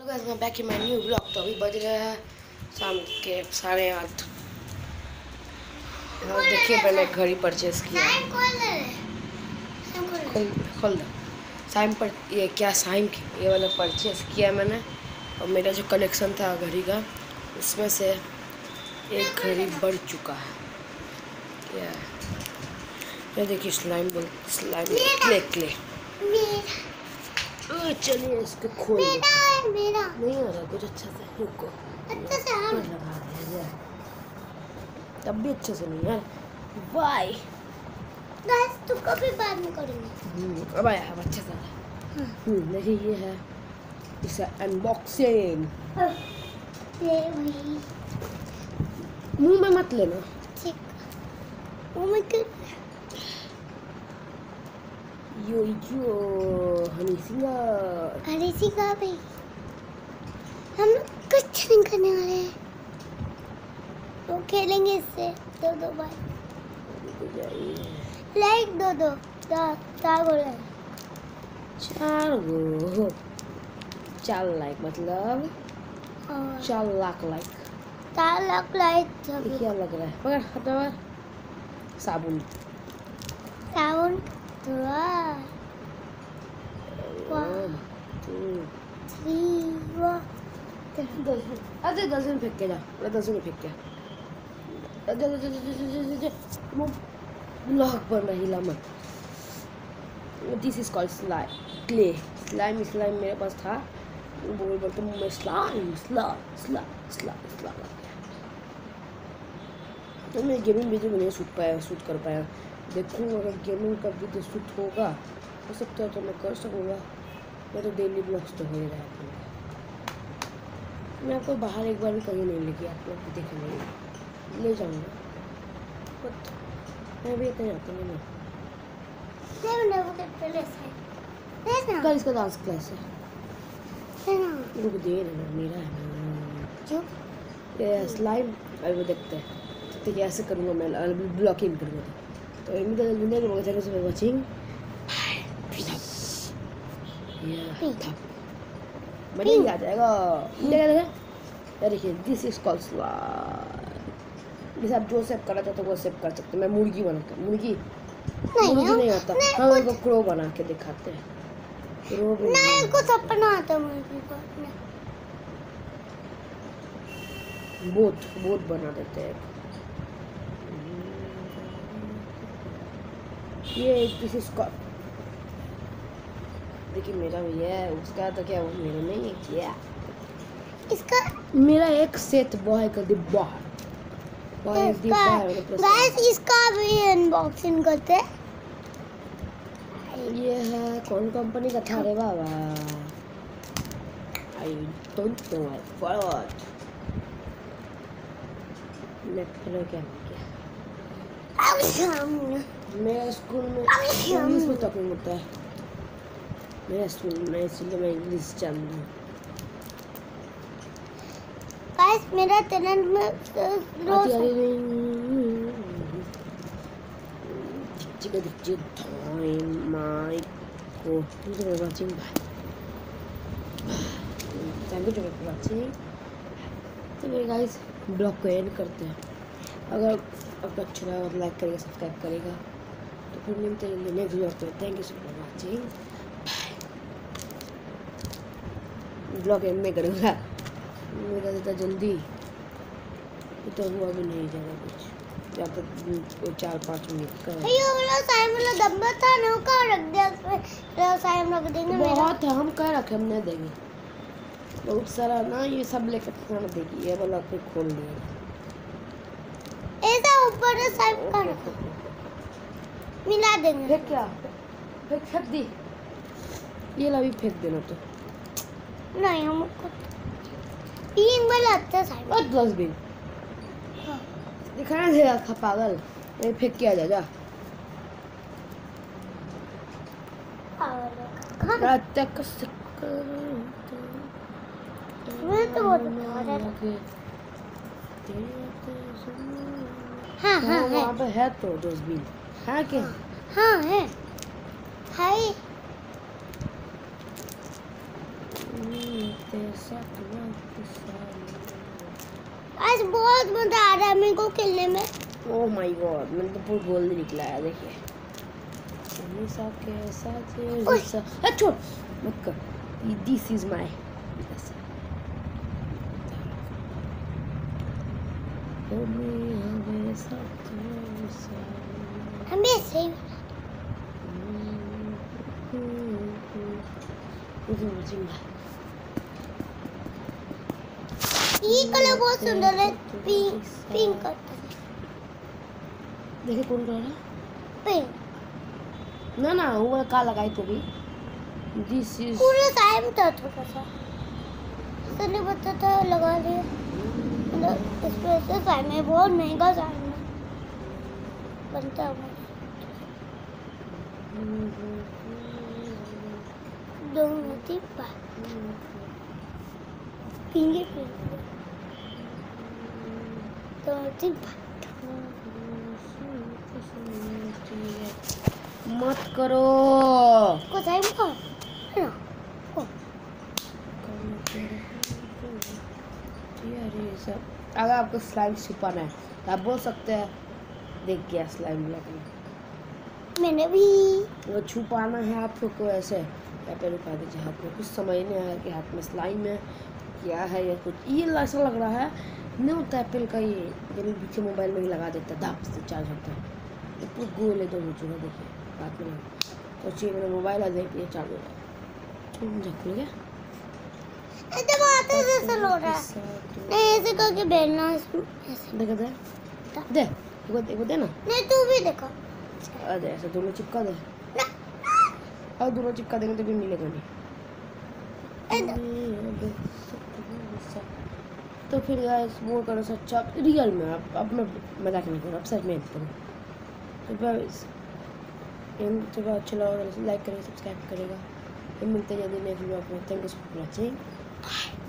तो गाइस मैं back in my new blog. तो अभी बज रहे हैं शाम के 8:30। और देखिए मैंने घड़ी परचेज किया। खोल दो साइम पर ये क्या साइम ये वाला परचेज किया मैंने। और मेरा जो कलेक्शन था घड़ी का उसमें से एक घड़ी बढ़ चुका है। क्या है ये देखिए स्लाइम क्ले क्ले। चलिए इसको खोल मेरा नहीं हो रहा कुछ अच्छा से। रुको अच्छा से हम लगा रहे हैं तब भी अच्छे से नहीं यार। वाई गाइस तो कभी बाद में करेंगे। अब आया अब अच्छा से। देखिए ये है इसका अनबॉक्सिंग। ये भाई मुंह में मत लेना ठीक। मुंह में क्यों यो हनी सिंह भाई हम कुछ नहीं करने वाले हैं। तो खेलेंगे इससे दो बार लाइक दो चार गो चार लाइक मतलब 4 लाख लाइक 4 लाख लाइक। क्या लग रहा है पकड़ हटा साबुन साबुन 1 2 3 10 फेंक के जा 10 में फेंक के ब्लॉक बन रही लामन। दिस इज कॉल्ड स्लाइम मेरे पास था बोल बोलते मैं स्लाइम तो मैं गेमिंग वीडियो में नहीं शूट कर पाया। देखूँ अगर गेमिंग का वीडियो शूट होगा हो सकता है तो मैं कर सकूँगा। मैं तो डेली ब्लॉग्स तो हो ही रहा था। मैं आपको बाहर एक बार भी कहीं नहीं लेके आप लोग भी देखेंगे ले जाऊँगा बट मैं भी इतना जाता नहीं। इसका डांस क्लास है रुक दे ना मेरा है ना स्लाइम अभी वो देखते हैं तो कैसे करूँगा मैं ब्लॉकिंग करूँगा। तो इनमें तो दुनिया के बहुत सारे वाचिंग बढ़िया आ जाएगा। देखिए दिस इज कॉल्ड स्लाइम। आप जो सेव करना चाहते हो वो सेव कर सकते हैं। मैं मुर्गी बनाता मुर्गी नहीं आता हम उनको क्रो बना के दिखाते हैं। क्रो भी नहीं को सपना आता मुर्गी को बोट बना देते हैं। ये दिस इज कॉल्ड देखिए मेरा भी है उसका तो क्या वो मेरा नहीं है क्या इसका मेरा एक सेट बॉय का डिब्बा है। गाइस इसका भी अनबॉक्सिंग करते हैं। ये है कौन कंपनी का था रे बाबा I don't know I forgot. मेरा स्कूल में इंग्लिश में टॉकिंग होता है। मेरा स्कूल में इसलिए मैं इंग्लिश जानता हूँ। गाइस मेरा टैलेंट में तो मेरे गाइस ब्लॉग को एंड करते हैं। अगर आपको अच्छा लगा तो लाइक करेगा सब्सक्राइब करेगा। तो फिर मिलते हैं नेक्स्ट ब्लॉग में। Thank you so much watching. Blog end में करूँगा मेरा ज़्यादा जल्दी तो हुआ भी नहीं ज़्यादा कुछ जब तक 4-5 मिनट का डब्बा था ना कहाँ रख दिया उसमें साइम रख देंगे। बहुत है हम कहाँ रखे हम नहीं देंगे बहुत सारा ना ये सब लेकर खाना देगी। ये वाला फिर खोल दिया ऐसा ऊपर साइम का मिला देंगे। फेंक क्या फेंक दी ये ला भी फेंक देना तो नहीं हमको 3 बार लगता है साइड और डस्टबिन दिखाना दे था पागल ये फेंक के आ जा तक मैं तो हाँ वहाँ पे है तो डस्टबिन है क्या हाँ है हाय आज बहुत मजा आ रहा है मेरे को खेलने में। ओह माय गॉड, मैंने तो पूरा गोल निकला है। देखिए हमेशा के साथ छोड़ मत कर। दिस इज माय ये कलर बहुत सुंदर है, पिंक कलर। देखिए कौन कलर है? पिंक। ना वो वाला काला लगाई तो भी। दिस इज पूरा टाइम था थोड़ा सा, इसलिए बता था लगा लिया। इसमें से टाइम है, बहुत महंगा टाइम है बनता है। दोनों टिप्पा पिंगे तो टिप्पा मत करो को टाइम का है ना। अगर आपको स्लाइम छुपाना है तो आप बोल सकते हैं। देख गया स्लाइम लगना, मैंने भी वो छुपाना है आपको ऐसे या पे रुका दीजिए हाथ में। कुछ समझ नहीं आया कि हाथ में स्लाइम है क्या है या कुछ। ये ऐसा लग रहा है नहीं होता एप्पल का, ये जब पीछे मोबाइल में ही लगा देता है धाप से चार्ज होता है। ये पूरा गोल है, दोनों चूहा देखिए हाथ में तो चाहिए। मेरा मोबाइल आ देख ये चार्ज हो रहा है। खुल गया ऐसे करके बैठना ऐसे देखा दे दे वो दे ना। नहीं तू भी देखो। अरे ऐसे दोनों चिपका दे और दोनों चिपका देंगे तो भी मिलेगा नहीं। तो फिर गाइस वो करो सच्चा रियल में। अब मैं मजाक नहीं करूँ, अब सच में करूँ। तो गाइस तो अच्छा लगा लाइक करेगा, सब्सक्राइब करेगा। मिलते हैं जल्दी नेक्स्ट वीडियो में। Thank you for watching.